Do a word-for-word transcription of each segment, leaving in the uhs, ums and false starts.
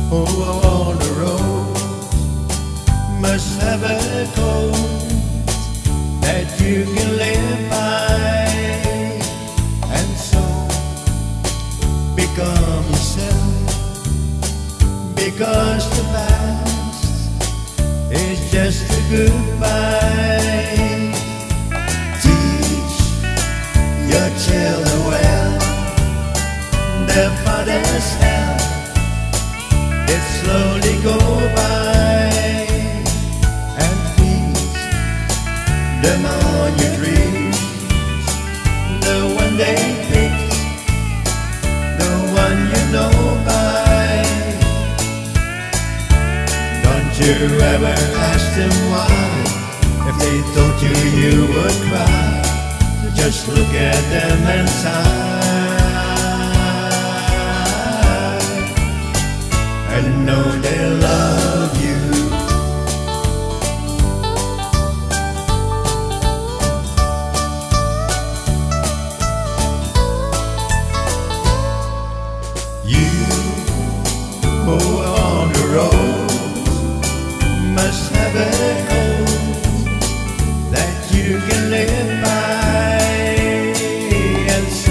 who are on the road must have a code that you can live by, and so become yourself, because the past is just a goodbye. Teach your children well, their father's help, it slowly go by, and feed them on your dreams, the one they picked, the one you know by. Don't you ever ask them why, if they told you you would cry. Just look at them and sigh, and know they love you. You who are on the road must have a code that you can live by, and so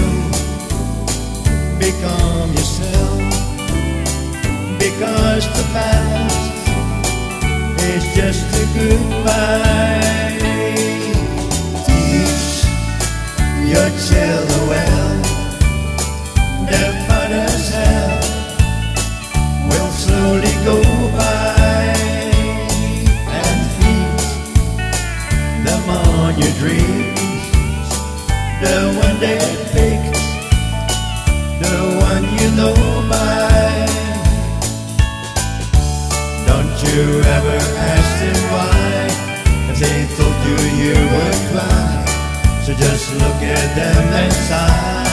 become yourself, because the past is just a goodbye. Teach your children well, their father's help will slowly go by, and feed them on your dreams, the one they picked, the one you know by. Don't you ever ask them why, if they told you you would cry. So just look at them and sigh,